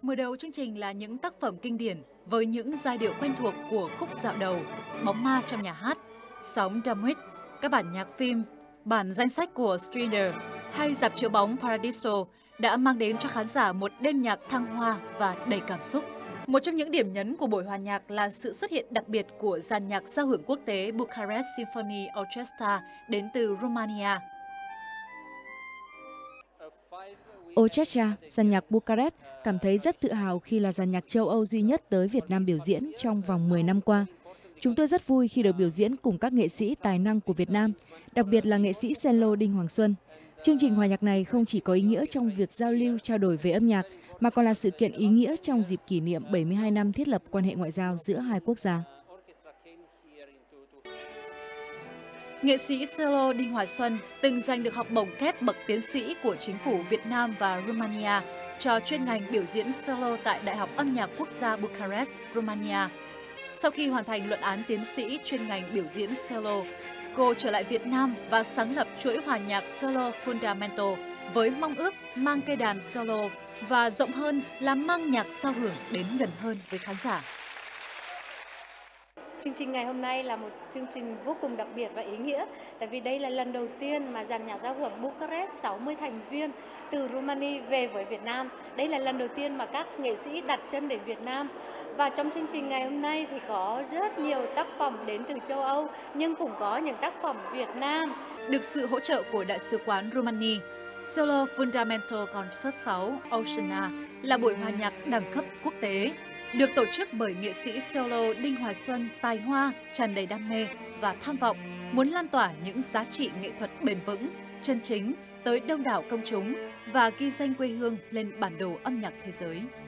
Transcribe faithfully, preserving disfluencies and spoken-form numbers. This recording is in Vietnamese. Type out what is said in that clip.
Mở đầu chương trình là những tác phẩm kinh điển với những giai điệu quen thuộc của khúc dạo đầu, Bóng ma trong nhà hát, Sóng Dumwit, các bản nhạc phim, bản danh sách của Stringer hay dạp chiếu bóng Paradiso đã mang đến cho khán giả một đêm nhạc thăng hoa và đầy cảm xúc. Một trong những điểm nhấn của buổi hòa nhạc là sự xuất hiện đặc biệt của dàn nhạc giao hưởng quốc tế Bucharest Symphony Orchestra đến từ Romania. Orchestra, dàn nhạc Bucharest, cảm thấy rất tự hào khi là dàn nhạc châu Âu duy nhất tới Việt Nam biểu diễn trong vòng mười năm qua. Chúng tôi rất vui khi được biểu diễn cùng các nghệ sĩ tài năng của Việt Nam, đặc biệt là nghệ sĩ cello Đinh Hoàng Xuân. Chương trình hòa nhạc này không chỉ có ý nghĩa trong việc giao lưu trao đổi về âm nhạc, mà còn là sự kiện ý nghĩa trong dịp kỷ niệm bảy mươi hai năm thiết lập quan hệ ngoại giao giữa hai quốc gia. Nghệ sĩ cello Đinh Hoàng Xuân từng giành được học bổng kép bậc tiến sĩ của chính phủ Việt Nam và Romania cho chuyên ngành biểu diễn cello tại Đại học Âm nhạc Quốc gia Bucharest, Romania. Sau khi hoàn thành luận án tiến sĩ chuyên ngành biểu diễn cello, cô trở lại Việt Nam và sáng lập chuỗi hòa nhạc cello Fundamental với mong ước mang cây đàn cello và rộng hơn là mang nhạc giao hưởng đến gần hơn với khán giả. Chương trình ngày hôm nay là một chương trình vô cùng đặc biệt và ý nghĩa, tại vì đây là lần đầu tiên mà dàn nhạc giao hưởng Bucharest sáu mươi thành viên từ Romania về với Việt Nam. Đây là lần đầu tiên mà các nghệ sĩ đặt chân đến Việt Nam. Và trong chương trình ngày hôm nay thì có rất nhiều tác phẩm đến từ châu Âu, nhưng cũng có những tác phẩm Việt Nam. Được sự hỗ trợ của Đại sứ quán Romania, Solo Fundamental Concert sáu Oceana là buổi hòa nhạc đẳng cấp quốc tế, được tổ chức bởi nghệ sĩ cello Đinh Hoàng Xuân tài hoa, tràn đầy đam mê và tham vọng, muốn lan tỏa những giá trị nghệ thuật bền vững, chân chính tới đông đảo công chúng và ghi danh quê hương lên bản đồ âm nhạc thế giới.